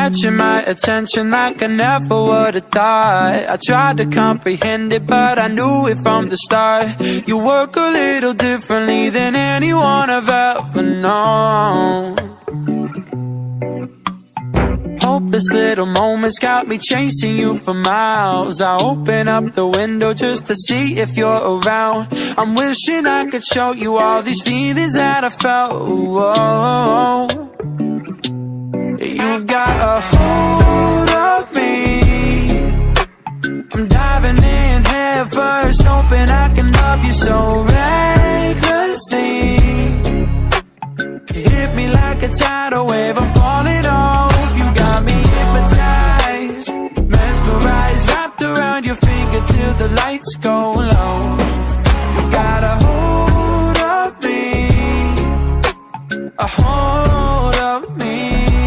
catching my attention like I never would've thought. I tried to comprehend it, but I knew it from the start. You work a little differently than anyone I've ever known. Hope this little moment's got me chasing you for miles. I open up the window just to see if you're around. I'm wishing I could show you all these feelings that I felt. Whoa. You got a hold of me. I'm diving in head first, hoping I can love you so recklessly. You hit me like a tidal wave, I'm falling off. You got me hypnotized, mesmerized, wrapped around your finger till the lights go low. You got a hold of me, a hold of me.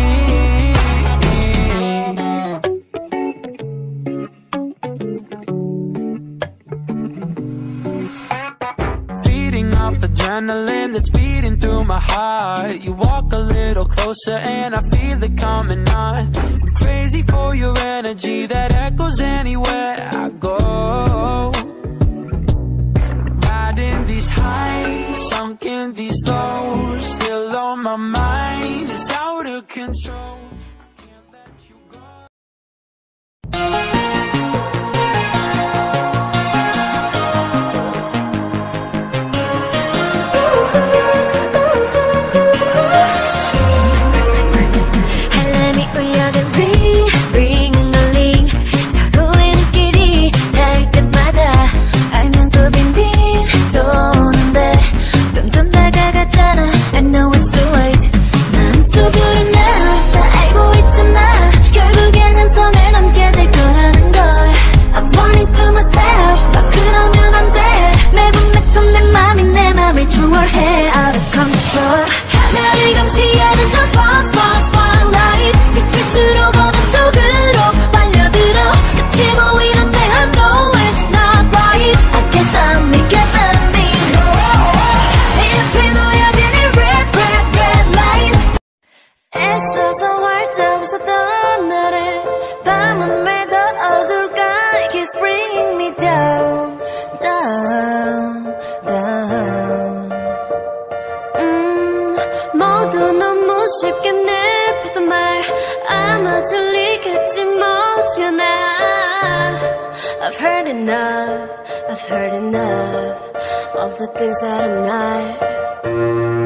Feeding off adrenaline that's beating through my heart. You walk a little closer and I feel it coming on. I'm crazy for your energy that echoes anywhere I go. Riding these highs, sunk in these lows, still on my mind, it's out of control. I can't let you go. I know it's too late. 난 속으로 나 알고 있잖아. 결국엔 한 손을 넘게 될 거라는 걸. I want it to myself. 나 그러면 안 돼. 매번 맺혀 내 맘이 내 맘을 추월해. Out of control. 하늘을 감시하는 저 spotlight. 빛일수록 어둠 속으로 빨려들어. 끝이 보이는데 I know it's not right. I can't stop me, can't stop me. 애써서 활짝 웃었던 나를 밤은 왜 더 어둘까. It keeps bringing me down, down, down. 모두 너무 쉽게 내뱉던 말 아마 들리겠지 뭐지나. I've heard enough, I've heard enough of the things that I'm not.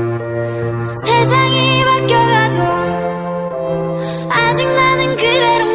세상이 바뀌어가도 아직 나는 그대로